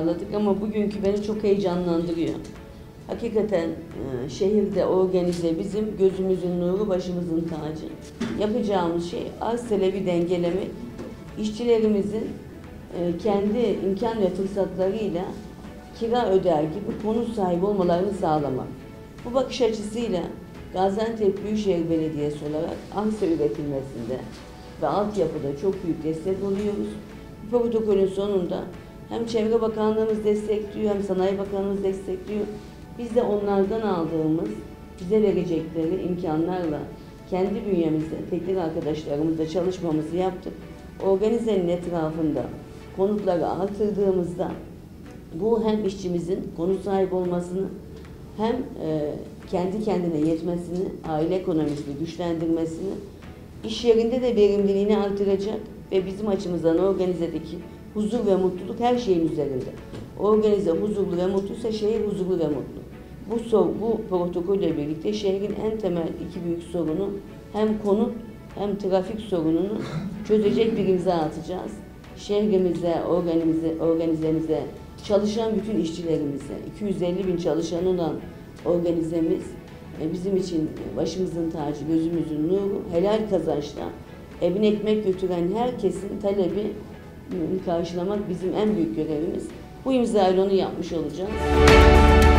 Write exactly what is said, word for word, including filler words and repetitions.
ağırladık ama bugünkü beni çok heyecanlandırıyor. Hakikaten e, şehirde organize bizim gözümüzün nuru, başımızın tacı. Yapacağımız şey arz talebi dengelemek, işçilerimizin e, kendi imkan ve fırsatlarıyla kira öder gibi konut sahibi olmalarını sağlamak. Bu bakış açısıyla Gaziantep Büyükşehir Belediyesi olarak arsa üretilmesinde ve altyapıda çok büyük destek oluyoruz. Bu protokolün sonunda hem Çevre Bakanlığımız destekliyor hem Sanayi Bakanlığımız destekliyor. Biz de onlardan aldığımız, bize verecekleri imkanlarla kendi bünyemizde, teknik arkadaşlarımızla çalışmamızı yaptık. Organizenin etrafında konutları artırdığımızda bu hem işçimizin konut sahibi olmasını hem e, kendi kendine yetmesini, aile ekonomisini güçlendirmesini, iş yerinde de verimliliğini artıracak ve bizim açımızdan organizedeki huzur ve mutluluk her şeyin üzerinde. Organize huzurlu ve mutluysa şehir huzurlu ve mutlu. Bu, bu protokolle birlikte şehrin en temel iki büyük sorunu hem konut hem trafik sorununu çözecek bir imza atacağız. Şehrimize, organize, organizemize, çalışan bütün işçilerimize, iki yüz elli bin çalışan olan organizemiz bizim için başımızın tacı, gözümüzün nuru, helal kazançla evine ekmek götüren herkesin talebi karşılamak bizim en büyük görevimiz. Bu imzayla onu yapmış olacağız.